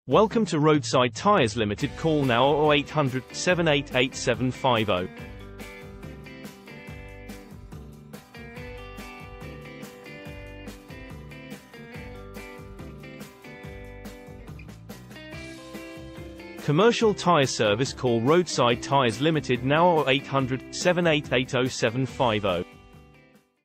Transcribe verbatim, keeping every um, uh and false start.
Welcome to Roadside Tyres Limited. Call now or eight hundred, seven eight eight, seven five zero. Commercial Tyre Service. Call Roadside Tyres Limited now or eight hundred, seven eight eight, zero seven five zero.